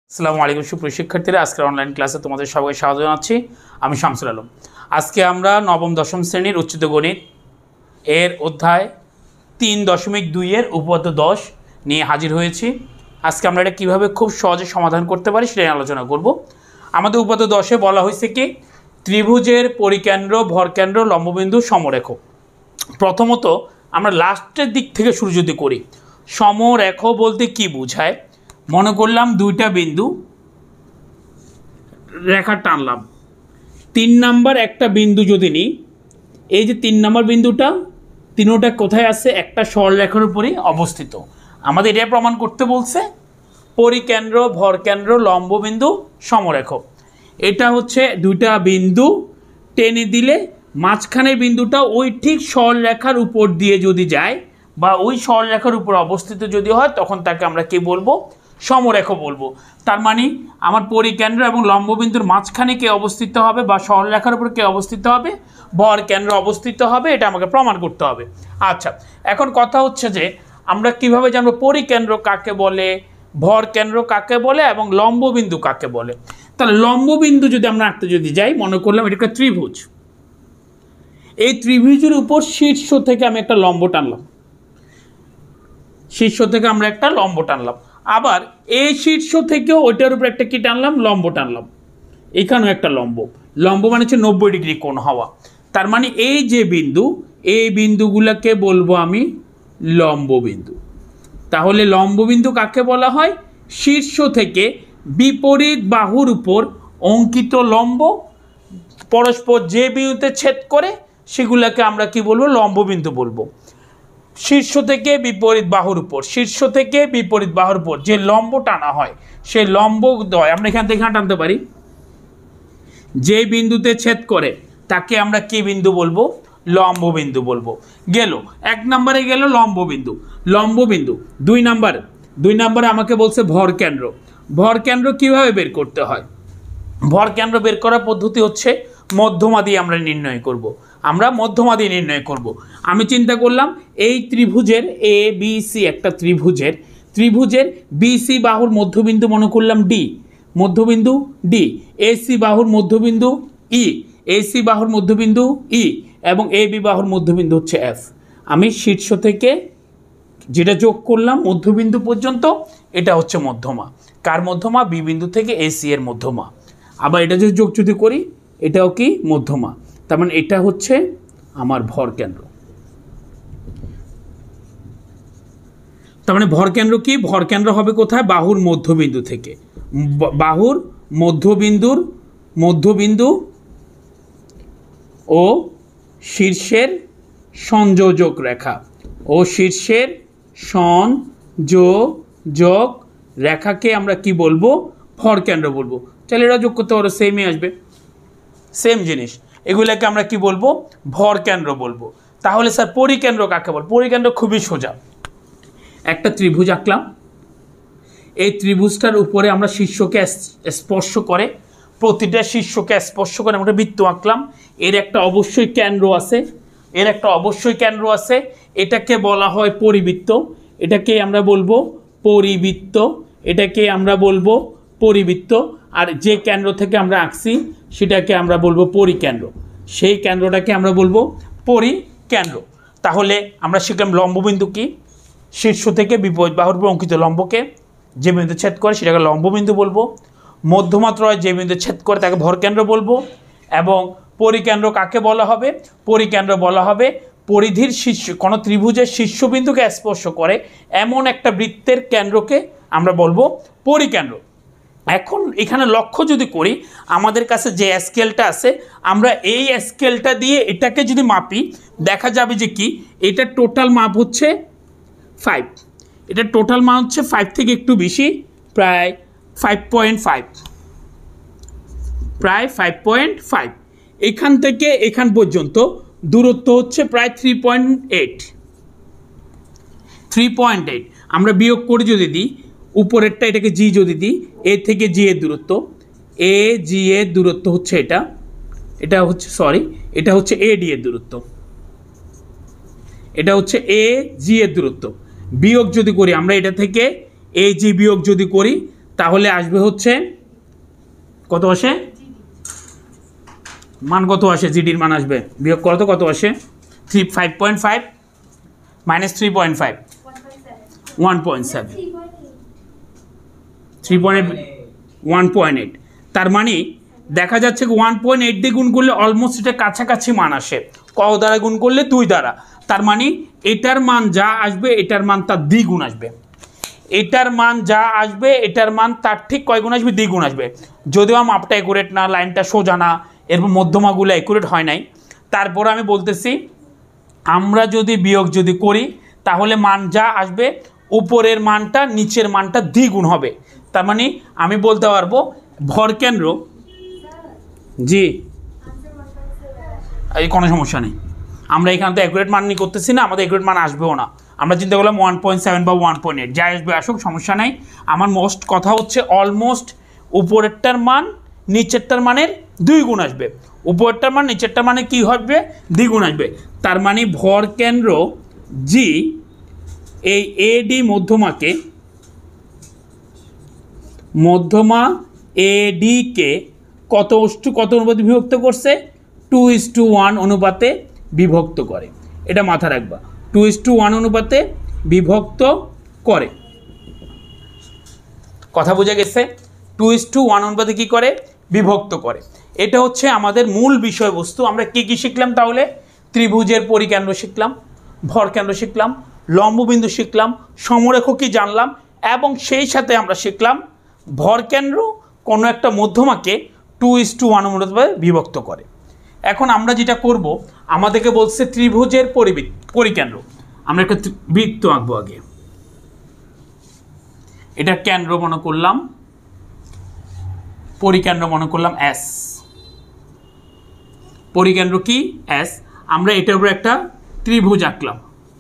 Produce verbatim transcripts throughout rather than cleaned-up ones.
আসসালামু আলাইকুম সুপ্রিয় শিক্ষার্থীরা, আজকের অনলাইন ক্লাসে তোমাদের সবাইকে স্বাগত জানাচ্ছি। আমি শামসুল আলম। আজকে আমরা নবম দশম শ্রেণীর উচ্চিত গণিত এর অধ্যায় তিন দশমিক দুইয়ের উপপাদ্য দশ নিয়ে হাজির হয়েছি। আজকে আমরা এটা কীভাবে খুব সহজে সমাধান করতে পারি সেটাই আলোচনা করব। আমাদের উপপাদ্য দশে বলা হয়েছে কি, ত্রিভুজের পরিকেন্দ্র, ভরকেন্দ্র, লম্ববিন্দু, সমরেখ। প্রথমত আমরা লাস্টের দিক থেকে শুরু যদি করি, সমরেখ বলতে কি বোঝায়? মনে করলাম দুইটা বিন্দু রেখা টানলাম, তিন নাম্বার একটা বিন্দু যদি নিই, এই যে তিন নাম্বার বিন্দুটা তিনোটা কোথায় আছে? একটা সরলরেখার উপরে অবস্থিত। আমাদের এটা প্রমাণ করতে বলছে পরিকেন্দ্র, ভরকেন্দ্র, লম্ববিন্দু, সমরেখ। এটা হচ্ছে দুইটা বিন্দু টেনে দিলে মাঝখানের বিন্দুটা ওই ঠিক সরলরেখার উপর দিয়ে যদি যায় বা ওই সরলরেখার উপর অবস্থিত যদি হয়, তখন তাকে আমরা কি বলবো? সমরেখ বলবো। তার মানে আমার পরিকেন্দ্র এবং লম্ববিন্দুর মাঝখানে কে অবস্থিত হবে বা সরলরেখার উপর কে অবস্থিত হবে? ভরকেন্দ্র অবস্থিত হবে। এটা আমাকে প্রমাণ করতে হবে। আচ্ছা, এখন কথা হচ্ছে যে আমরা কিভাবে জানবো পরিকেন্দ্র কাকে বলে, ভরকেন্দ্র কাকে বলে এবং লম্ববিন্দু কাকে বলে? তাহলে লম্ববিন্দু যদি আমরা আঁকতে যদি যাই, মনে করলাম এটা একটা ত্রিভুজ। এই ত্রিভুজের উপর শীর্ষ থেকে আমি একটা লম্ব টানলাম, শীর্ষ থেকে আমরা একটা লম্ব টানলাম। আবার এই শীর্ষ থেকেও ওইটার উপর একটা কি টানলাম? লম্ব টানলাম। এখানেও একটা লম্ব। লম্ব মানে হচ্ছে নব্বই ডিগ্রি কোণ হওয়া। তার মানে এই যে বিন্দু, এই বিন্দুগুলোকে বলবো আমি লম্ববিন্দু। তাহলে লম্ববিন্দু কাকে বলা হয়? শীর্ষ থেকে বিপরীত বাহুর উপর অঙ্কিত লম্ব পরস্পর যে বিন্দুতে ছেদ করে সেগুলোকে আমরা কি বলবো? লম্ববিন্দু বলবো। শীর্ষ থেকে বিপরীত বাহুর উপর, শীর্ষ থেকে বিপরীত বাহুর উপর যে লম্ব টানা হয়, সেই লম্ব দ্বয় আমরা এখান থেকে টানতে পারি। যে বিন্দুতে ছেদ করে তাকে আমরা কি বিন্দু বলবো? লম্ববিন্দু বলবো। গেল এক নম্বরে গেল লম্ববিন্দু। লম্ববিন্দু দুই নাম্বার, দুই নম্বরে আমাকে বলছে ভরকেন্দ্র। ভরকেন্দ্র কিভাবে বের করতে হয়? ভরকেন্দ্র বের করার পদ্ধতি হচ্ছে মধ্যমা দিয়ে আমরা নির্ণয় করব। আমরা মধ্যমা দিয়ে নির্ণয় করব। আমি চিন্তা করলাম এই ত্রিভুজের এ বি সি, একটা ত্রিভুজের ত্রিভুজের বি সি বাহুর মধ্যবিন্দু মনে করলাম ডি, মধ্যবিন্দু ডি। এ সি বাহুর মধ্যবিন্দু ই, এ সি বাহুর মধ্যবিন্দু ই এবং এ বি বাহুর মধ্যবিন্দু হচ্ছে এফ। আমি শীর্ষ থেকে যেটা যোগ করলাম মধ্যবিন্দু পর্যন্ত, এটা হচ্ছে মধ্যমা। কার মধ্যমা? বি বিন্দু থেকে এ সি এর মধ্যমা। আবার এটা যদি যোগ যদি করি, এটাও কি মধ্যমা। তার মানে এটা হচ্ছে আমার ভরকেন্দ্র। তার মানে ভরকেন্দ্র কি? ভরকেন্দ্র হবে কোথায়? বাহুর মধ্যবিন্দু থেকে। বাহুর মধ্যবিন্দুর মধ্যবিন্দু ও শীর্ষের সংযোজক রেখা ও শীর্ষের সংযোজক রেখাকে আমরা কি বলবো? ভরকেন্দ্র বলবো। তাহলে এরা যোগ করতে পারো, সেমই আসবে, সেম জিনিস। এগুলোকে আমরা কি বলবো? ভরকেন্দ্র বলবো। তাহলে স্যার পরিকেন্দ্র কাকে বল? পরিকেন্দ্র খুবই সোজা। একটা ত্রিভুজ আঁকলাম, এই ত্রিভুজটার উপরে আমরা শীর্ষকে স্পর্শ করে, প্রতিটা শীর্ষকে স্পর্শ করে আমরা বৃত্ত আঁকলাম। এর একটা অবশ্যই কেন্দ্র আছে, এর একটা অবশ্যই কেন্দ্র আছে। এটাকে বলা হয় পরিবৃত্ত। এটাকে আমরা বলবো পরিবৃত্ত। এটাকে আমরা বলবো পরিবৃত্ত। আর যে কেন্দ্র থেকে আমরা আঁকছি সেটাকে আমরা বলবো পরিকেন্দ্র। সেই কেন্দ্রটাকে আমরা বলবো পরিকেন্দ্র। তাহলে আমরা শিখলাম লম্ববিন্দু কি? শীর্ষ থেকে বিপরীত বাহুর উপর অঙ্কিত লম্বকে যে বিন্দু ছেদ করে সেটাকে লম্ববিন্দু বলবো। মধ্যমাত্রায় যে বিন্দু ছেদ করে তাকে ভরকেন্দ্র বলবো। এবং পরিকেন্দ্র কাকে বলা হবে? পরিকেন্দ্র বলা হবে পরিধির শীর্ষ, কোনো ত্রিভুজের শীর্ষবিন্দুকে স্পর্শ করে এমন একটা বৃত্তের কেন্দ্রকে আমরা বলবো পরিকেন্দ্র। এখন এখানে লক্ষ্য যদি করি, আমাদের কাছে যে স্কেলটা আছে, আমরা এই স্কেলটা দিয়ে এটাকে যদি মাপি, দেখা যাবে যে কি এটা টোটাল মাপ হচ্ছে ফাইভ। এটা টোটাল মাপ হচ্ছে ফাইভ থেকে একটু বেশি, প্রায় ফাইভ পয়েন্ট ফাইভ, প্রায় ফাইভ পয়েন্ট ফাইভ। এখান থেকে এখান পর্যন্ত দূরত্ব হচ্ছে প্রায় three point eight, three point eight. আমরা বিয়োগ করে যদি দিই, উপরেরটা এটাকে জি যদি দিই, এ থেকে জি এর দূরত্ব, এ জি এর দূরত্ব হচ্ছে এটা, এটা হচ্ছে সরি এটা হচ্ছে এ ডি এর দূরত্ব, এটা হচ্ছে এ জি এর দূরত্ব। বিয়োগ যদি করি আমরা এটা থেকে এ জি বিয়োগ যদি করি, তাহলে আসবে হচ্ছে কত আসে মান কত আসে জিডির মান আসবে বিয়োগ করো তো কত আসে three five point five minus three point five one point seven three point one point eight তার মানে দেখা যাচ্ছে ওয়ান পয়েন্ট এইট দিয়ে গুণ করলে অলমোস্ট এটা কাছাকাছি মান আসে ক দ্বারা গুণ করলে দুই দ্বারা তার মানে এটার মান যা আসবে এটার মান তার দ্বিগুণ আসবে এটার মান যা আসবে এটার মান তার ঠিক কয় গুণ আসবে দ্বিগুণ আসবে যদিও মাপটা অ্যাকুরেট না লাইনটা সোজা না এরপর মধ্যমাগুলো অ্যাকুরেট হয় নাই তারপর আমি বলতেছি আমরা যদি বিয়োগ যদি করি তাহলে মান যা আসবে উপরের মানটা নিচের মানটা দ্বিগুণ হবে তার মানে আমি বলতে পারবো ভরকেন্দ্র জি এই কোনো সমস্যা নেই আমরা এখানে তো অ্যাকুরেট মান নিয়ে করতেছি না আমাদের অ্যাকুরেট মান আসবেও না আমরা চিন্তা করলাম ওয়ান পয়েন্ট সেভেন বা ওয়ান পয়েন্ট এইট যা আসবে আসুক সমস্যা নাই আমার মোস্ট কথা হচ্ছে অলমোস্ট উপরেরটার মান নিচেরটার মানের দুই গুণ আসবে উপরেরটার মান নিচেরটার মানে কী হবে দ্বিগুণ আসবে তার মানে ভরকেন্দ্র জি এই এডি মধ্যমাকে মধ্যমা এডিকে কত টু কত অনুপাতে বিভক্ত করছে টু ইস টু ওয়ান অনুপাতে বিভক্ত করে এটা মাথা রাখবা টু ইস টু ওয়ান অনুপাতে বিভক্ত করে কথা বোঝা গেছে টু ইস টু ওয়ান অনুপাতে কী করে বিভক্ত করে এটা হচ্ছে আমাদের মূল বিষয়বস্তু আমরা কী কী শিখলাম তাহলে ত্রিভুজের পরিকেন্দ্র শিখলাম ভরকেন্দ্র শিখলাম লম্ববিন্দু শিখলাম সমরেখ কি জানলাম এবং সেই সাথে আমরা শিখলাম ভরকেন্দ্র কোনো একটা মধ্যমাকে টু ইস টু ওয়ান অনুপাতে বিভক্ত করে এখন আমরা যেটা করব আমাদেরকে বলছে ত্রিভুজের পরিবৃত্ত পরিকেন্দ্র আমরা একটা বৃত্ত আঁকবো আগে এটা কেন্দ্র মনে করলাম পরিকেন্দ্র মনে করলাম এস পরিকেন্দ্র কি এস আমরা এটার উপর একটা ত্রিভুজ আঁকলাম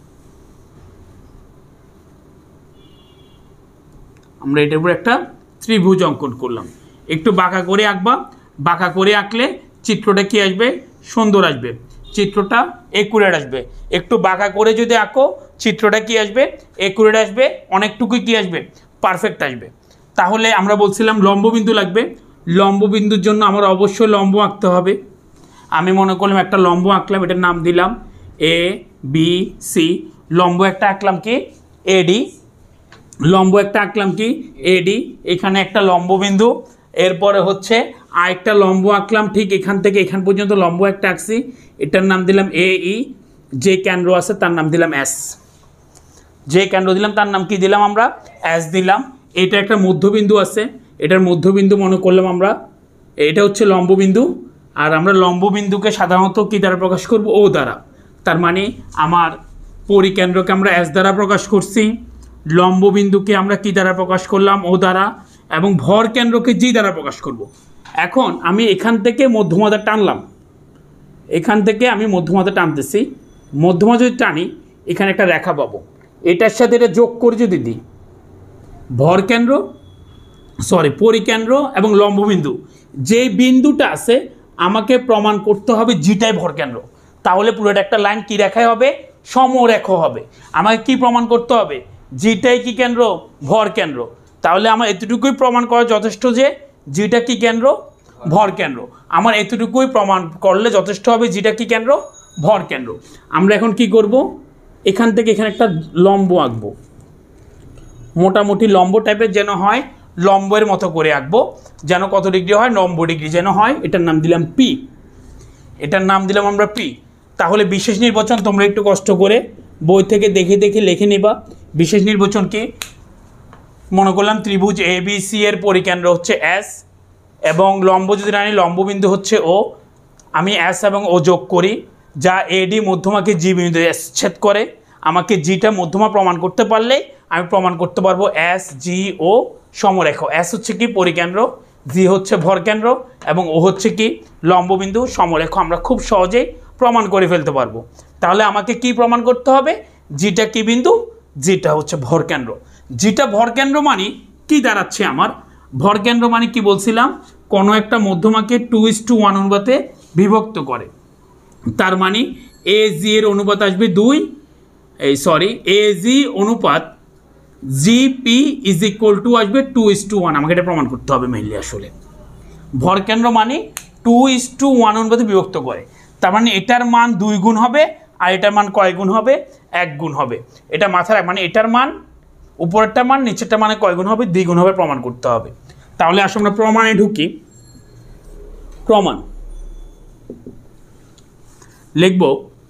আমরা এটার উপর একটা ত্রিভুজ অঙ্কন করলাম একটু বাঁকা করে আঁকবা বাঁকা করে আঁকলে চিত্রটা কি আসবে সুন্দর আসবে চিত্রটা একুরেট আসবে একটু বাঁকা করে যদি আঁকো চিত্রটা কি আসবে একুরেট আসবে অনেকটুকুই কি আসবে পারফেক্ট আসবে তাহলে আমরা বলছিলাম লম্ববিন্দু লাগবে লম্ববিন্দুর জন্য আমার অবশ্যই লম্ব আঁকতে হবে আমি মনে করলাম একটা লম্ব আঁকলাম এটার নাম দিলাম এ বি সি লম্ব একটা আঁকলাম কি এডি লম্ব একটা আঁকলাম কি এডি এখানে একটা লম্ববিন্দু এরপরে হচ্ছে আরেকটা লম্ব আঁকলাম ঠিক এখান থেকে এখান পর্যন্ত লম্ব একটা আঁকছি এটার নাম দিলাম এ ই যে কেন্দ্র আছে তার নাম দিলাম এস যে কেন্দ্র দিলাম তার নাম কি দিলাম আমরা এস দিলাম এটা একটা মধ্যবিন্দু আছে এটার মধ্যবিন্দু মনে করলাম আমরা এটা হচ্ছে লম্ববিন্দু আর আমরা লম্ববিন্দুকে সাধারণত কি দ্বারা প্রকাশ করব ও দ্বারা তার মানে আমার পরিকেন্দ্রকে আমরা এস দ্বারা প্রকাশ করছি লম্ববিন্দুকে আমরা কি দ্বারা প্রকাশ করলাম ও দ্বারা এবং ভরকেন্দ্রকে জি দ্বারা প্রকাশ করব এখন আমি এখান থেকে মধ্যমাটা টানলাম এখান থেকে আমি মধ্যমাটা টানতেছি মধ্যমা যদি টানি এখানে একটা রেখা পাবো এটার সাথে এটা যোগ করে যদি দিই ভরকেন্দ্র সরি পরিকেন্দ্র এবং লম্ববিন্দু যে বিন্দুটা আছে আমাকে প্রমাণ করতে হবে জিটাই ভরকেন্দ্র তাহলে পুরোটা একটা লাইন কি রেখায় হবে সমরেখ হবে আমাকে কি প্রমাণ করতে হবে জিটাই কি কেন্দ্র ভরকেন্দ্র তাহলে আমার এতটুকুই প্রমাণ করা যথেষ্ট যে জিটা কি কেন্দ্র ভরকেন্দ্র আমার এতটুকুই প্রমাণ করলে যথেষ্ট হবে জিটা কি কেন্দ্র ভরকেন্দ্র আমরা এখন কি করব এখান থেকে এখানে একটা লম্ব আঁকবো মোটামুটি লম্ব টাইপের যেন হয় লম্বের মতো করে আঁকবো যেন কত ডিগ্রি হয় নব্বই ডিগ্রি যেন হয় এটার নাম দিলাম পি এটার নাম দিলাম আমরা পি তাহলে বিশেষ নির্বাচন তোমরা একটু কষ্ট করে বই থেকে দেখে দেখে লিখে নেবা বিশেষ নির্বাচন কি মনে করলাম ত্রিভুজ এ বি সি এর পরিকেন্দ্র হচ্ছে এস এবং লম্ব যদি আনি লম্ববিন্দু হচ্ছে ও আমি এস এবং ও যোগ করি যা এডি মধ্যমাকে জি বিন্দু এস ছেদ করে আমাকে জিটা মধ্যমা প্রমাণ করতে পারলে আমি প্রমাণ করতে পারবো এস জি ও সমরেখ এস হচ্ছে কি পরিকেন্দ্র জি হচ্ছে ভরকেন্দ্র এবং ও হচ্ছে কি লম্ববিন্দু সমরেখ আমরা খুব সহজেই প্রমাণ করে ফেলতে পারবো তাহলে আমাকে কি প্রমাণ করতে হবে জিটা কি বিন্দু জিটা হচ্ছে ভরকেন্দ্র জিটা ভরকেন্দ্র মানে কি দাঁড়াচ্ছে আমার ভরকেন্দ্র মানে কি বলছিলাম কোনো একটা মধ্যমাকে টু ইস টু ওয়ান অনুপাতে বিভক্ত করে তার মানে এ জি এর অনুপাত আসবে দুই এই সরি এ জি অনুপাত জিপি ইজ ইকুয়াল টু আসবে টু ইস টু ওয়ান। আমাকে এটা প্রমাণ করতে হবে মেইনলি। আসলে ভরকেন্দ্র মানে টু ইস টু ওয়ান অনুপাতে বিভক্ত করে, তার মানে এটার মান দুই গুণ হবে আর এটার মান কয় গুণ হবে? এক গুণ হবে। এটা মাথায় মানে এটার মান উপরেরটা মান নিচেরটা মানে কয় গুণ হবে? দ্বিগুণ হবে, প্রমাণ করতে হবে। তাহলে আসলে আমরা প্রমাণে ঢুকি। প্রমাণ লিখব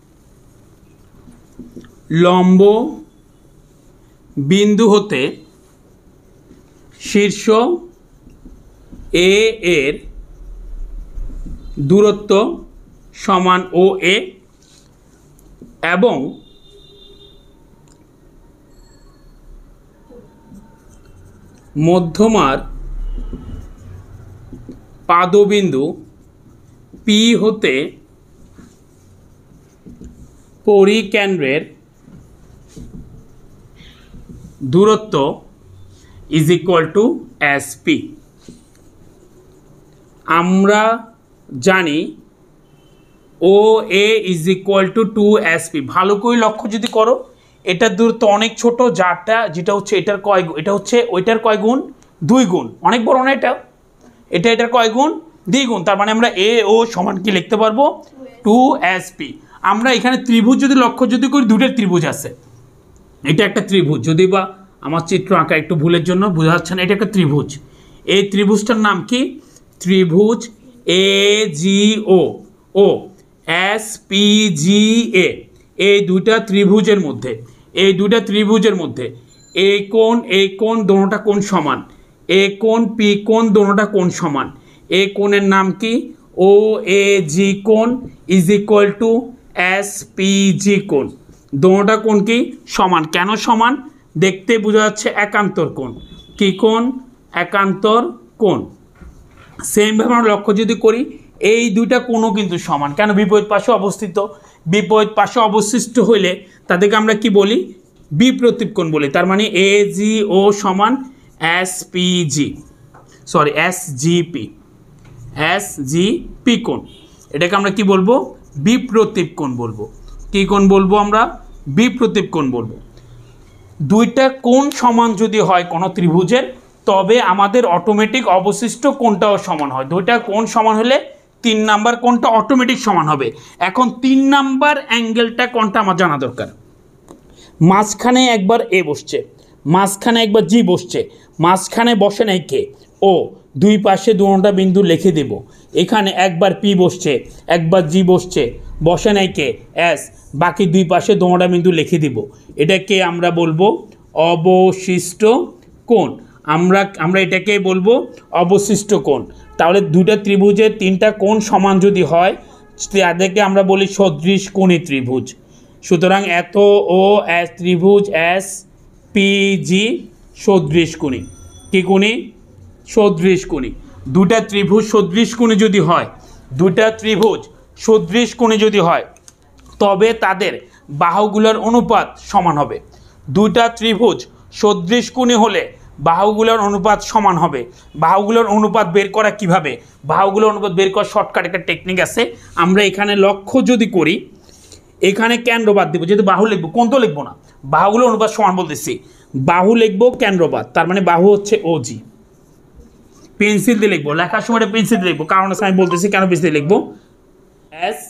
লম্ব বিন্দু হতে শীর্ষ এ এর দূরত্ব সমান ও এ এবং মধ্যমার পাদবিন্দু পি হতে পরিকেন্দ্রের দূরত্ব is equal to S P. আমরা জানি O A is equal to two S P. ভালো করে লক্ষ্য যদি করো, এটার দূরত্ব অনেক ছোট, যারটা যেটা হচ্ছে এটার কয়, এটা হচ্ছে ওইটার কয় গুণ? দুই গুণ। অনেক বড় না এটা? এটা এটার কয় গুণ? দ্বিগুণ। তার মানে আমরা এ ও সমান কি লিখতে পারবো? Two S P. আমরা এখানে ত্রিভুজ যদি লক্ষ্য যদি করি, দুটো ত্রিভুজ আছে। এটা একটা ত্রিভুজ, যদি বা আমার চিত্র আঁকা একটু ভুলের জন্য বোঝা যাচ্ছে না, এটা একটা ত্রিভুজ। এই ত্রিভুজটার নাম কি? ত্রিভুজ এ জি ও ও এস পি জি এ। এই দুইটা ত্রিভুজের মধ্যে এই দুইটা ত্রিভুজের মধ্যে এ কোণ এ কোণ দোনোটা কোণ সমান, এ কোণ পি কোণ দোনোটা কোণ সমান। এ কোণের নাম কি? ও এ জি কোণ is equal to S P G কোণ। দোনোটা কোণ কি? সমান। কেন সমান? দেখতে বোঝা যাচ্ছে একান্তর কোণ। কি কোণ? একান্তর কোণ। সেমভাবে আমরা লক্ষ্য যদি করি, এই দুইটা কোণও কিন্তু সমান। কেন? বিপরীত পাশে অবস্থিত। বিপরীত পাশে অবশিষ্ট হইলে তাদেরকে আমরা কি বলি? বিপ্রতীপ কোণ বলি। তার মানে এ জি ও সমান S P G, sorry S G P, S G P কোণ। এটাকে আমরা কি বলবো? বিপ্রতীপ কোণ বলবো। কি কোণ বলবো আমরা? বিপ্রতীপ কোণ বলবো। দুইটা কোণ সমান যদি হয় কোনো ত্রিভুজের, তবে আমাদের অটোমেটিক অবশিষ্ট কোণটাও সমান হয়। দুইটা কোণ সমান হলে তিন নাম্বার কোণটা অটোমেটিক সমান হবে। এখন তিন নাম্বার অ্যাঙ্গেলটা কোণটা আমার জানা দরকার। মাঝখানে একবার এ বসছে, মাঝখানে একবার জি বসছে, মাঝখানে বসে নাই কে? ও। দুই পাশে দুটা বিন্দু লিখে দেব। এখানে একবার পি বসছে, একবার জি বসছে, বসে নাই কে? এস। বাকি দুই পাশে দুটা বিন্দু লিখে দিব। এটাকে আমরা বলবো অবশিষ্ট কোণ। আমরা আমরা এটাকে বলবো অবশিষ্ট কোণ। তাহলে দুইটা ত্রিভুজের তিনটা কোণ সমান যদি হয়, তাদেরকে আমরা বলি সদৃশ কোণী ত্রিভুজ। সুতরাং এত ও এস ত্রিভুজ এস পি জি সদৃশ কোণী। কি কোণী? সদৃশ কোণী। দুটা ত্রিভুজ সদৃশ কোণী যদি হয়, দুটা ত্রিভুজ সদৃশ কোণী যদি হয়, তবে তাদের বাহুগুলোর অনুপাত সমান হবে। দুইটা ত্রিভুজ সদৃশ কোণী হলে বাহুগুলোর অনুপাত সমান হবে। বাহুগুলোর অনুপাত বের করা কিভাবে? বাহুগুলোর অনুপাত বের করার শর্টকাট একটা টেকনিক আছে। আমরা এখানে লক্ষ্য যদি করি, এখানে কেন্দ্র বাদ দেবো, যেহেতু বাহু লিখবো, কোণ তো লিখবো না। বাহুগুলোর অনুপাত সমান বলতেছি, বাহু লিখবো কেন্দ্রবাদ, তার মানে বাহু হচ্ছে ও জি। পেন্সিল দিয়ে লিখবো, লেখার সময় পেন্সিল দিয়ে লিখবো, কারণ আমি বলতেছি কেন পেন্সিল দিয়ে লিখবো। S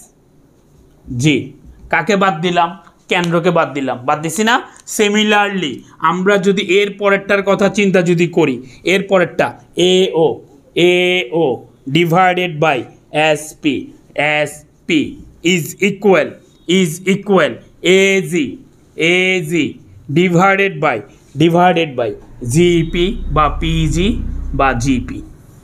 G. কাকে বাদ দিলাম? কেন্দ্রকে বাদ দিলাম, বাদ দিছি না? সিমিলারলি আমরা যদি এর পরেরটার কথা চিন্তা যদি করি, এর পরেরটা A O A O divided by S P, S P is equal is equal A G, A G divided by divided by GP বা পিজি বা জিপি।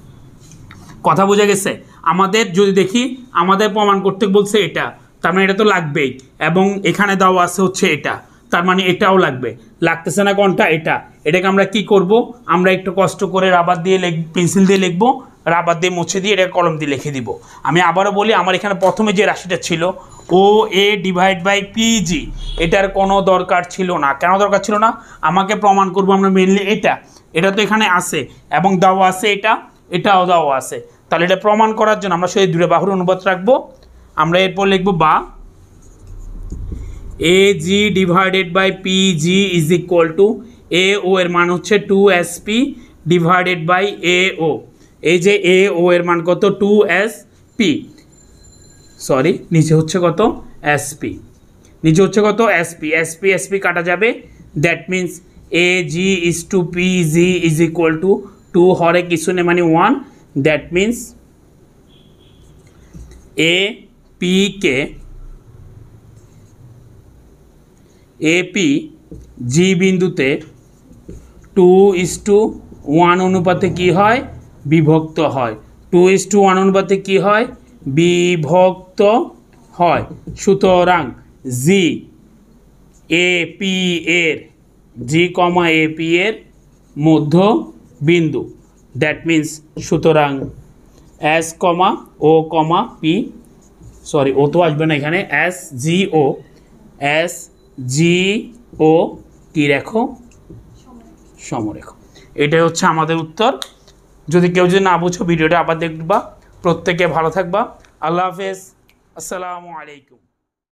কথা বোঝা গেছে? আমাদের যদি দেখি, আমাদের প্রমাণ করতে বলছে এটা, তার মানে এটা তো লাগবেই, এবং এখানে দেওয়া আছে হচ্ছে এটা, তার মানে এটাও লাগবে। লাগতেছে না কোনটা? এটা। এটাকে আমরা কি করব? আমরা একটু কষ্ট করে রাবার দিয়ে লিখ, পেন্সিল দিয়ে লিখবো, রাবার দিয়ে মুছে দিয়ে এটা কলম দিয়ে লিখে দিব। আমি আবারও বলি, আমার এখানে প্রথমে যে রাশিটা ছিল O A divide by PG, এটার কোনো দরকার ছিল না। কেন দরকার ছিল না? আমাকে প্রমাণ করব আমরা মেনলি এটা, এটা তো এখানে আছে এবং দেওয়া আছে এটা, এটাও দেওয়া আছে। তাহলে এটা প্রমাণ করার জন্য আমরা সেই দুটো বাহুর অনুপাত রাখবো। আমরা এরপর লিখবো বা A G divided by P G is equal to A O এর মান হচ্ছে two S P divided by A O. এই যে এ ও এর মান কত, টু এস পি, সরি নিচে হচ্ছে কত এস পি, নিচে হচ্ছে কত S P, S P S P কাটা যাবে, that means A G is two P G is equal to two হরে কিছু নেই মানে one, that means A P কে এ পি জি বিন্দুতে টু ইজ টু ওয়ান অনুপাতে কী হয়, বিভক্ত হয়, টু ইজ টু ওয়ান অনুপাতে কী হয়, বিভক্ত হয়। সুতরাং জি এ পি এর জি কমা এ পি এর মধ্য বিন্দু, দ্যাট মিন্স সুতরাং S comma O comma P, sorry O তো আসবে না এখানে, এস জি ও, এস জি ও কী রেখো, সমরেখ। এটাই হচ্ছে আমাদের উত্তর। যদি কেউ যদি না বুঝো ভিডিওটা আবার দেখবা। প্রত্যেকে ভালো থাকবা। আল্লাহ হাফেজ, আসসালামু আলাইকুম।